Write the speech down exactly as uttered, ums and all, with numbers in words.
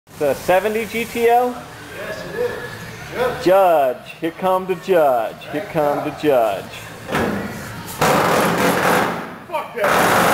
The seventy G T O? Yes, it is. Judge. Judge. Here come the judge. Here come the judge. Fuck that.